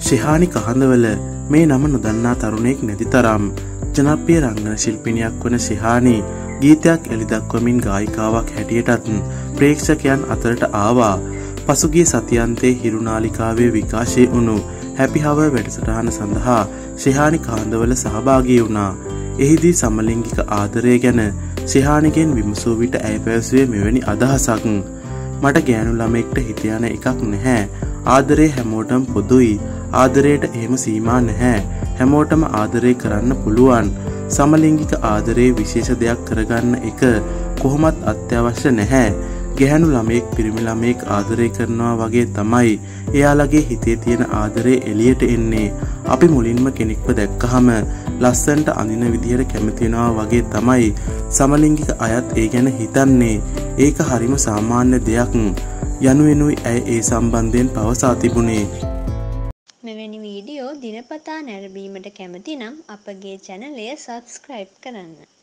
ශිහානි කහඳවල මේ නම නොදන්නා තරුණයෙක් නැති තරම් ජනප්‍රිය රංගන ශිල්පිනියක් වන ශිහානි ගීතයක් එළිදක්වමින් ගායිකාවක් හැටියටත් ප්‍රේක්ෂකයන් අතරට ආවා. පසුගිය සතියන්තයේ හිරුනාලිකාවේ විකාශය වුණු හැපි හවර් වැඩසටහන සඳහා ශිහානි කහඳවල සහභාගී වුණා. එහිදී සමලිංගික ආදරය ගැන ශිහානිගෙන් විමසූ විට ඇය පැවසුවේ මෙවැනි අදහසක්. මට ගෑනු ළමෙක්ට හිත යන එකක් නැහැ. ආදරේ හැමෝටම පොදුයි. ආදරයට එහෙම සීමා නැහැ. හැමෝටම ආදරේ කරන්න පුළුවන්. සමලිංගික ආදරේ විශේෂ දෙයක් කරගන්න එක කොහොමත් අත්‍යවශ්‍ය නැහැ. ගැහැණු ළමයෙක් පිරිමි ළමයෙක් ආදරේ කරනවා වගේ තමයි එයාලගේ හිතේ තියෙන ආදරේ එළියට එන්නේ. අපි මුලින්ම කෙනෙක්ව දැක්කහම ලස්සනට අඳින විදිහට කැමති වෙනවා වගේ තමයි සමලිංගික අයත් ඒ ගැන හිතන්නේ. ඒක හරිම සාමාන්‍ය දෙයක් යනුවෙනුයි ඇය ඒ සම්බන්ධයෙන් පවසා තිබුණේ. මෙවැනි වීඩියෝ දිනපතා නැරඹීමට කැමති නම් අපගේ චැනලය සබ්ස්ක්‍රයිබ් කරන්න.